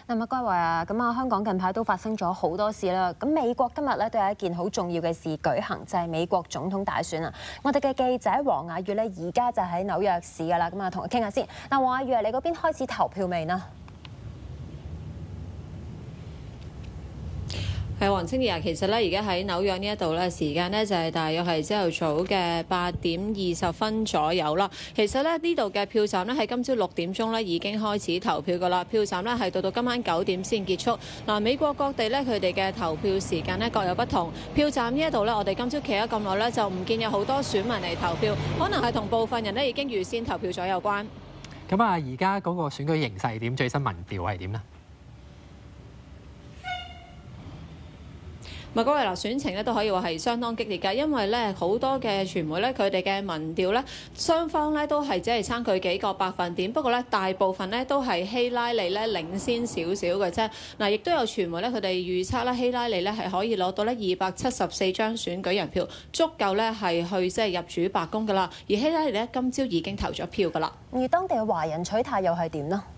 咁啊，各位啊，香港近排都發生咗好多事啦。咁美國今日咧都有一件好重要嘅事舉行，就係美國總統大選啊。我哋嘅記者黃雅月咧，而家就喺紐約市噶啦，咁啊同佢傾下先。嗱，黃雅月，你嗰邊開始投票未呢？ 係黃清儀啊，其實咧而家喺紐約呢一度咧，時間咧就係大約係朝頭早嘅8:20左右啦。其實咧呢度嘅票站咧喺今朝6點鐘咧已經開始投票噶啦，票站咧係到今晚9點先結束。嗱，美國各地咧佢哋嘅投票時間咧各有不同。票站呢一度咧，我哋今朝企咗咁耐咧，就唔見有好多選民嚟投票，可能係同部分人咧已經預先投票咗有關。 咁啊，而家嗰個選舉形勢點？最新民調係點呢？ 各位嗱，選情咧都可以話係相當激烈㗎，因為咧好多嘅傳媒咧佢哋嘅民調咧，雙方咧都係只係差距幾個百分點，不過咧大部分咧都係希拉里咧領先少少嘅啫。嗱，亦都有傳媒咧佢哋預測咧希拉里咧係可以攞到咧274張選舉人票，足夠咧係去即係入主白宮㗎啦。而希拉里咧今朝已經投咗票㗎啦。 而當地嘅華人取態又係點呢？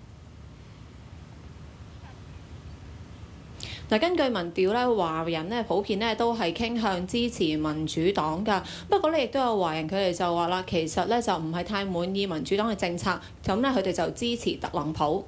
嗱，根據民調咧，華人咧普遍咧都係傾向支持民主黨㗎。不過咧，亦都有華人佢哋就話啦，其實咧就唔係太滿意民主黨嘅政策，咁咧佢哋就支持特朗普。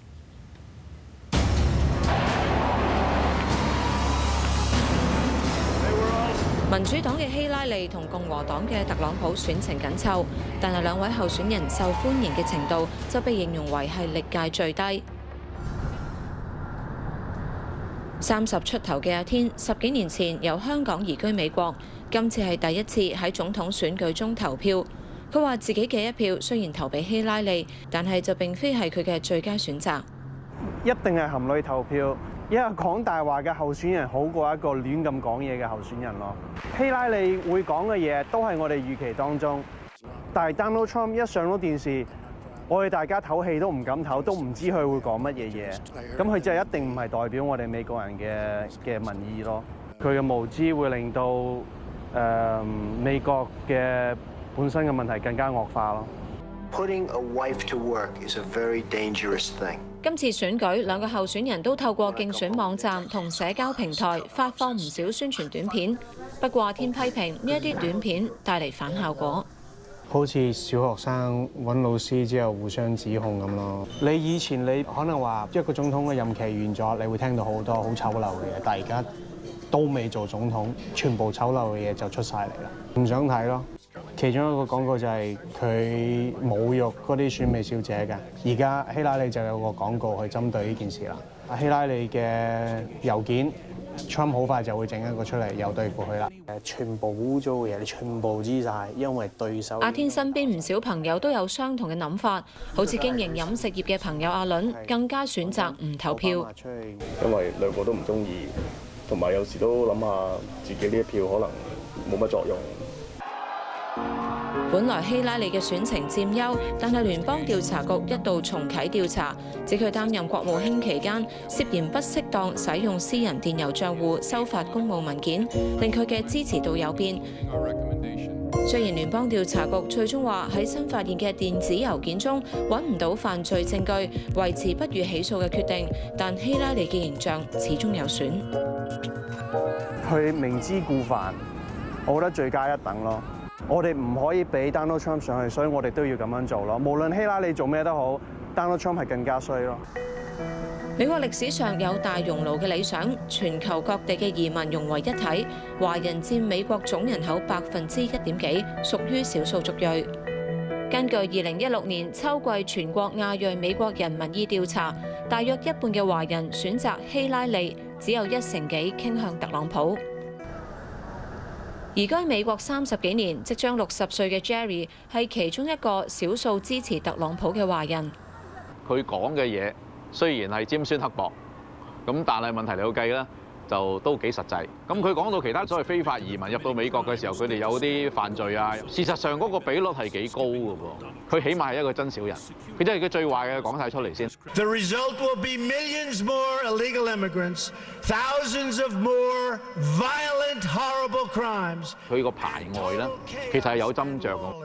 民主黨嘅希拉里同共和黨嘅特朗普選情緊湊，但係兩位候選人受歡迎嘅程度就被形容為係歷屆最低。30出頭嘅阿天，10幾年前由香港移居美國，今次係第一次喺總統選舉中投票。佢話自己嘅一票雖然投俾希拉里，但係就並非係佢嘅最佳選擇。 一定係含淚投票，因為講大話嘅候選人好過一個亂咁講嘢嘅候選人咯。希拉里會講嘅嘢都係我哋預期當中，但係 Donald Trump 一上到電視，我哋大家唞氣都唔敢唞，都唔知佢會講乜嘢嘢。咁佢就一定唔係代表我哋美國人嘅民意咯。佢嘅無知會令到美國嘅本身嘅問題更加惡化咯。 Putting a wife to work is a very dangerous thing. 今次選舉，兩個候選人都透過競選網站同社交平台發放唔少宣傳短片。不過阿天批評呢一啲短片帶嚟反效果。 好似小學生揾老師之後互相指控咁咯。你以前你可能話一個總統嘅任期完咗，你會聽到好多好醜陋嘅嘢，但係而家都未做總統，全部醜陋嘅嘢就出晒嚟啦，唔想睇咯。其中一個廣告就係佢侮辱嗰啲選美小姐嘅，而家希拉里就有個廣告去針對呢件事啦。希拉里嘅郵件 Trump 好快就會整一個出嚟，又對付佢啦。全部污糟嘅嘢，你全部知晒，因為對手。 阿天身邊唔少朋友都有相同嘅諗法，好似經營飲食業嘅朋友阿倫，更加選擇唔投票。 因為兩個都唔中意，同埋有時都諗下自己呢一票可能冇乜作用。 本來希拉里嘅選情佔優，但係聯邦調查局一度重啟調查，指佢擔任國務卿期間涉嫌不適當使用私人電郵帳戶收發公務文件，令佢嘅支持度有變。雖然聯邦調查局最終話喺新發現嘅電子郵件中揾唔到犯罪證據，維持不予起訴嘅決定，但希拉里嘅形象始終有損。 佢明知故犯，我覺得罪加一等咯。我哋唔可以俾 Donald Trump 上去，所以我哋都要咁樣做咯。無論希拉里做咩都好 ，Donald Trump 係更加衰咯。 美國歷史上有大熔爐嘅理想，全球各地嘅移民融為一體，華人佔美國總人口1.幾%，屬於少數族裔。根據2016年秋季全國亞裔美國人民意調查，大約一半嘅華人選擇希拉里，只有1成幾傾向特朗普。移居美國30幾年，即將60歲嘅 Jerry 係其中一個少數支持特朗普嘅華人。 佢講嘅嘢雖然係尖酸刻薄，咁但係問題嚟到計咧，就都幾實際。咁佢講到其他所謂非法移民入到美國嘅時候，佢哋有啲犯罪啊，事實上嗰個比率係幾高㗎喎。佢起碼係一個真小人，佢真係佢最壞嘅講晒出嚟先。 The result will be millions more illegal immigrants, thousands of more violent, horrible crimes. 佢個排外咧，其實係有斟酌㗎。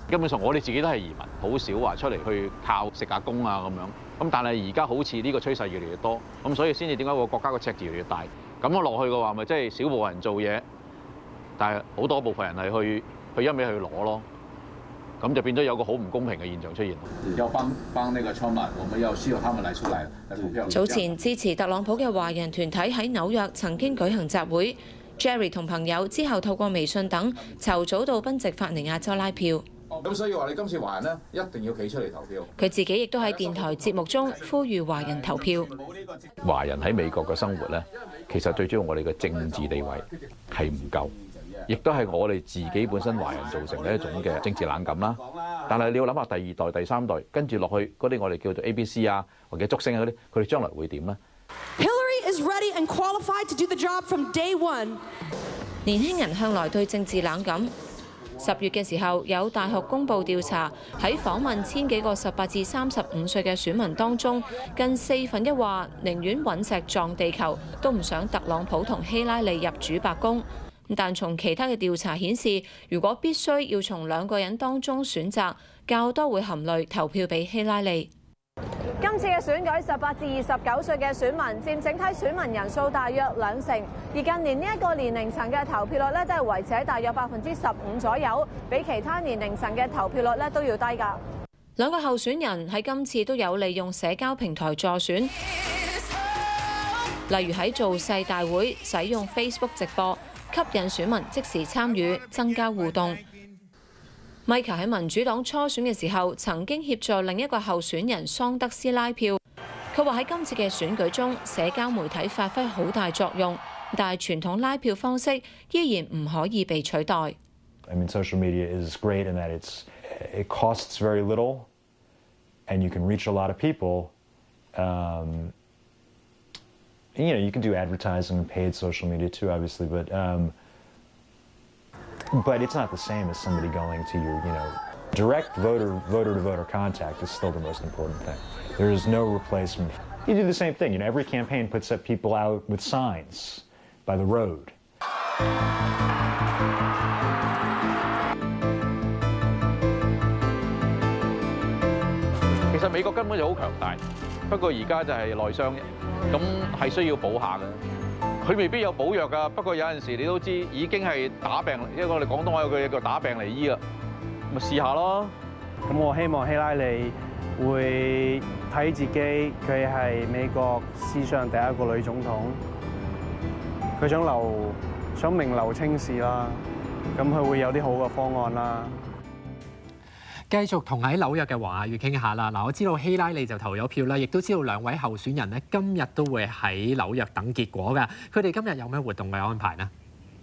根本上我哋自己都係移民，好少話出嚟去靠食下工啊咁樣。咁但係而家好似呢個趨勢越嚟越多，咁所以先至點解個國家個赤字越嚟越大？咁樣落去嘅話，咪即係少部分人做嘢，但係好多部分人係去一味去攞咯。咁就變咗有個好唔公平嘅現象出現。 要幫那個川普，我們要需要他們來出來投票。 早前支持特朗普嘅華人團體喺紐約曾經舉行集會 ，Jerry 同朋友之後透過微信等籌組到賓夕法尼亞州拉票。 咁所以話你今次華人呢，一定要企出嚟投票。 佢自己亦都喺電台節目中呼籲華人投票。 華人喺美國嘅生活咧，其實最主要我哋嘅政治地位係唔夠。亦都係我哋自己本身華人造成嘅一種嘅政治冷感啦。但係你要諗下第二代、第三代跟住落去嗰啲我哋叫做 ABC 啊或者竹升嗰啲，佢哋將來會點呢？ Hillary is ready and qualified to do the job from day one。 年輕人向來對政治冷感。10月嘅時候，有大學公佈調查，喺訪問1000幾個18至35歲嘅選民當中，近1/4話寧願隕石撞地球，都唔想特朗普同希拉里入主白宮。但從其他嘅調查顯示，如果必須要從2個人當中選擇，較多會含淚投票俾希拉里。 今次嘅選舉，18至29歲嘅選民佔整體選民人數大約2成，而近年呢一個年齡層嘅投票率咧都係維持喺大約15%左右，比其他年齡層嘅投票率咧都要低㗎。 2個候選人喺今次都有利用社交平台助選，例如喺造勢大會使用 Facebook 直播。吸引選民即時參與，增加互動。Mika 喺民主黨初選嘅時候，曾經協助另一個候選人桑德斯拉票。佢話喺今次嘅選舉中，社交媒體發揮好大作用，但係傳統拉票方式依然唔可以被取代。 I mean, social media is great in that it costs very little, and you can reach a lot of people. You know, you can do advertising and paid social media too, obviously, but it's not the same as somebody going to your, direct voter-to-voter contact is still the most important thing. There is no replacement. You do the same thing. Every campaign puts up people out with signs by the road. 其實美國根本就好強大，不過而家就係內傷。咁係需要補下嘅，佢未必有補藥㗎。不過有陣時你都知已經係打病，因為我哋廣東話有句嘢叫打病嚟醫啦，咪試下咯。 咁我希望希拉里會睇自己，佢係美國史上第一個女總統，佢想名留青史啦，咁佢會有啲好嘅方案啦。 繼續同喺紐約嘅黃雅月傾下啦。嗱，我知道希拉里就投咗票啦，亦都知道2位候選人咧今日都會喺紐約等結果㗎。佢哋今日有咩活動嘅安排呢？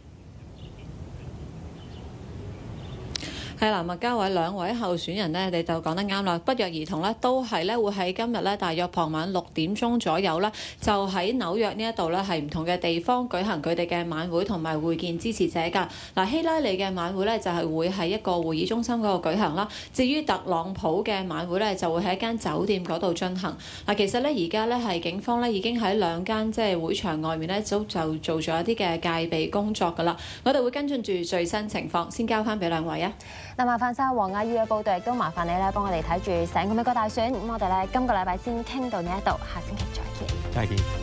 係啦，麥嘉偉2位候選人呢，你就講得啱啦，不約而同咧，都係咧會喺今日咧大約傍晚6點鐘左右咧，就喺紐約呢一度咧係唔同嘅地方舉行佢哋嘅晚會同埋會見支持者㗎。嗱，希拉里嘅晚會咧就係會喺一個會議中心嗰度舉行啦。至於特朗普嘅晚會咧就會喺一間酒店嗰度進行。嗱，其實咧而家咧係警方咧已經喺2間即係會場外面咧就做咗一啲嘅戒備工作㗎啦。我哋會跟進住最新情況，先交翻俾2位啊。 嗱，麻煩晒黃雅月嘅報道，亦都麻煩你咧幫我哋睇住成個美國大選。咁我哋咧今個禮拜先傾到呢一度，下星期再見。 再見。